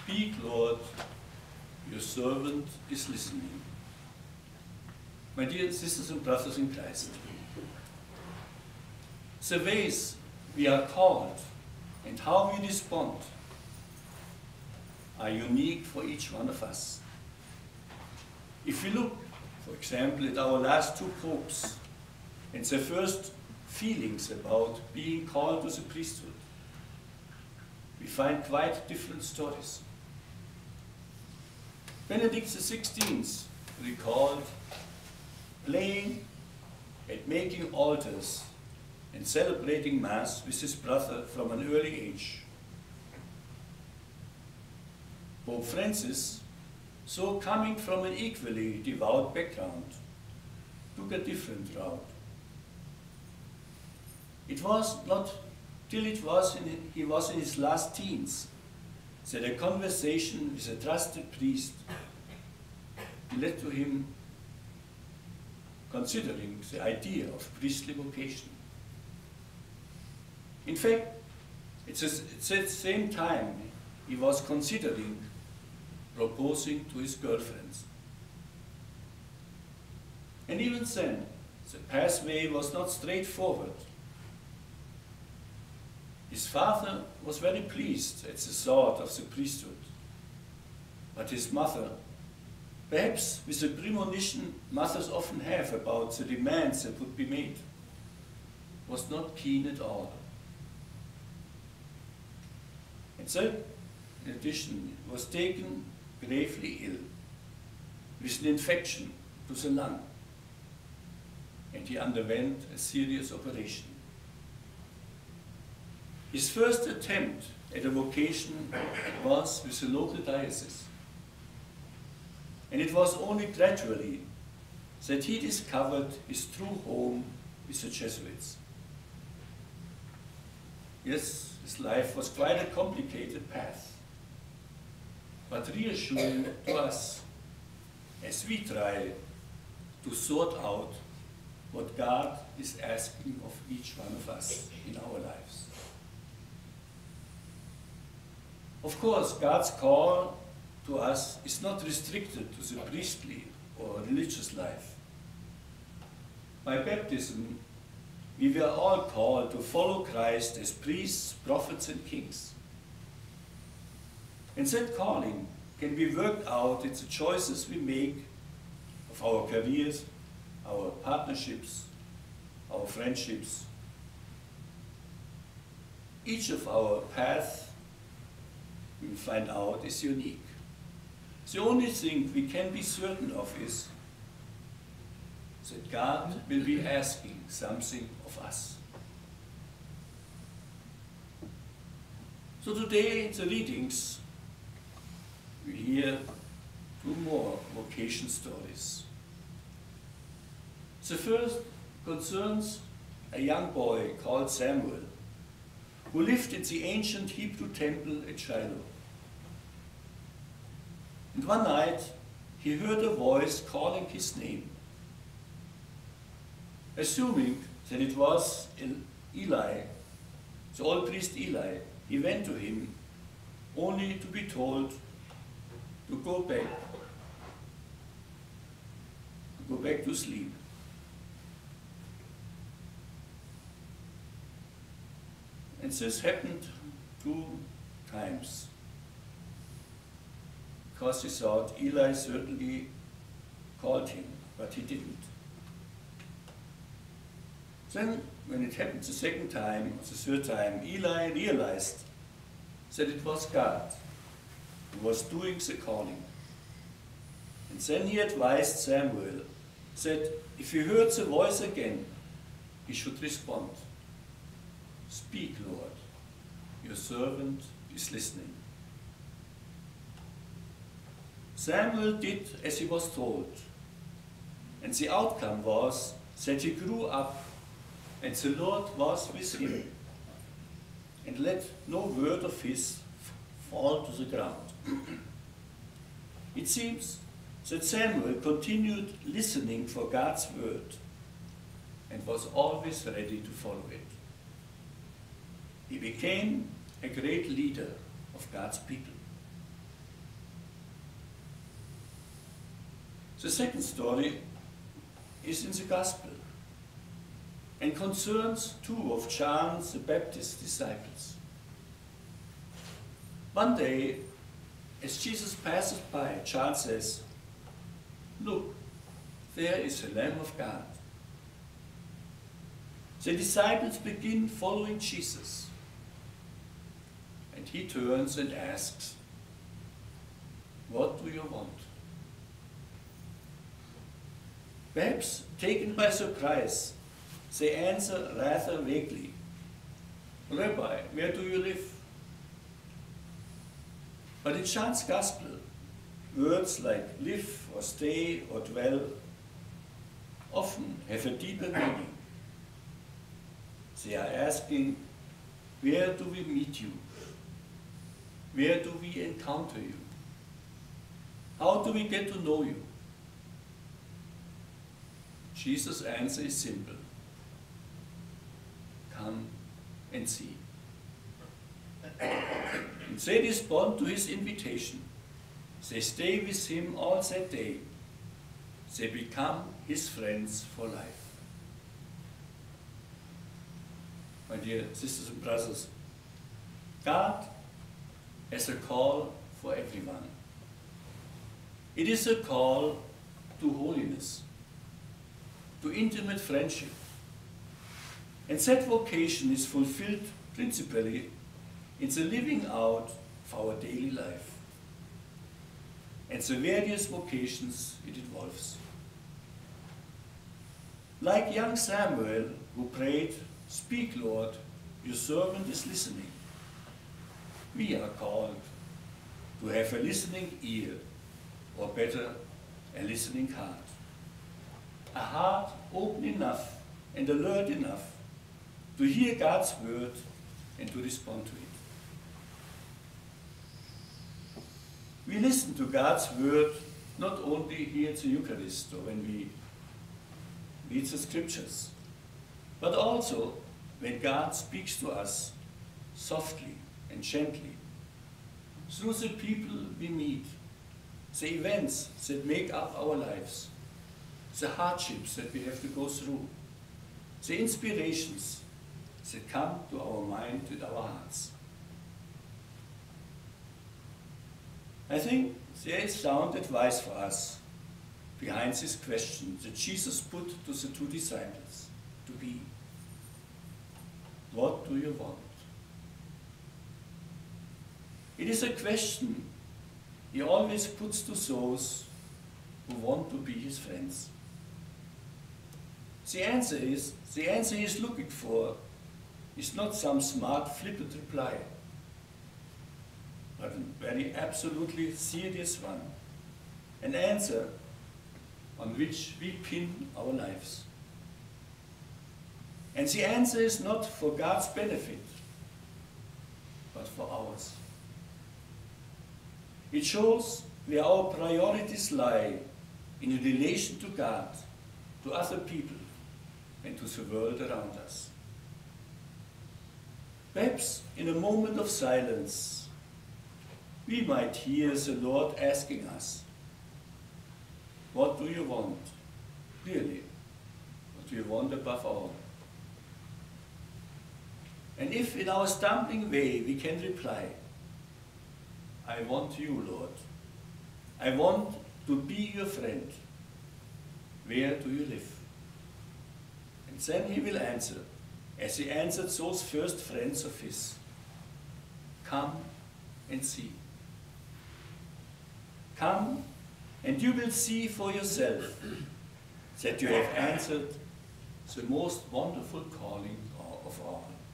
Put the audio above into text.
Speak, Lord, your servant is listening. My dear sisters and brothers in Christ, the ways we are called and how we respond are unique for each one of us. If we look, for example, at our last two popes and their first feelings about being called to the priesthood, we find quite different stories. Benedict XVI recalled playing and making altars and celebrating Mass with his brother from an early age. Pope Francis, so coming from an equally devout background, took a different route. It was not till he was in his last teens that a conversation with a trusted priest led to him considering the idea of priestly vocation. In fact, at the same time he was considering proposing to his girlfriends. And even then, the pathway was not straightforward. His father was very pleased at the thought of the priesthood, but his mother, perhaps with the premonition mothers often have about the demands that would be made, was not keen at all. And so, in addition, was taken gravely ill with an infection to the lung, and he underwent a serious operation. His first attempt at a vocation was with the local diocese, and it was only gradually that he discovered his true home with the Jesuits. Yes, his life was quite a complicated path, but reassuring to us as we try to sort out what God is asking of each one of us in our lives. Of course, God's call to us is not restricted to the priestly or religious life. By baptism, we were all called to follow Christ as priests, prophets, and kings. And that calling can be worked out in the choices we make of our careers, our partnerships, our friendships. Each of our paths, we will find out, is unique. The only thing we can be certain of is that God will be asking something of us. So today in the readings, we hear two more vocation stories. The first concerns a young boy called Samuel, who lived in the ancient Hebrew temple at Shiloh. And one night, he heard a voice calling his name. Assuming that it was Eli, the old priest Eli, he went to him only to be told to go back to sleep. And this happened 2 times, because he thought Eli certainly called him, but he didn't. Then, when it happened the second time, or the third time, Eli realized that it was God who was doing the calling. And then he advised Samuel that if he heard the voice again, he should respond. Speak, Lord, your servant is listening. Samuel did as he was told, and the outcome was that he grew up, and the Lord was with him, and let no word of his fall to the ground. It seems that Samuel continued listening for God's word, and was always ready to follow it. He became a great leader of God's people. The second story is in the Gospel and concerns two of John the Baptist's disciples. One day, as Jesus passes by, John says, "Look, there is the Lamb of God." The disciples begin following Jesus, and he turns and asks, "What do you want?" Perhaps taken by surprise, they answer rather vaguely, "Rabbi, where do you live?" But in John's Gospel, words like live or stay or dwell often have a deeper meaning. They are asking, where do we meet you? Where do we encounter you? How do we get to know you? Jesus' answer is simple. Come and see. And they respond to his invitation. They stay with him all that day. They become his friends for life. My dear sisters and brothers, God has a call for everyone. It is a call to holiness, to intimate friendship. And that vocation is fulfilled principally in the living out of our daily life and the various vocations it involves. Like young Samuel, who prayed, "Speak, Lord, your servant is listening," we are called to have a listening ear, or better, a listening heart. A heart open enough and alert enough to hear God's word and to respond to it. We listen to God's word not only here at the Eucharist or when we read the scriptures, but also when God speaks to us softly and gently through the people we meet, the events that make up our lives, the hardships that we have to go through, the inspirations that come to our mind and our hearts. I think there is sound advice for us behind this question that Jesus put to the two disciples to be. What do you want? It is a question he always puts to those who want to be his friends. The answer he is looking for is not some smart, flippant reply, but a very absolutely serious one, an answer on which we pin our lives. And the answer is not for God's benefit, but for ours. It shows where our priorities lie in relation to God, to other people, and to the world around us. Perhaps in a moment of silence, we might hear the Lord asking us, what do you want? Really, what do you want above all? And if in our stumbling way we can reply, I want you, Lord. I want to be your friend. Where do you live? And then he will answer, as he answered those first friends of his, come and see. Come and you will see for yourself that you have answered the most wonderful calling of all.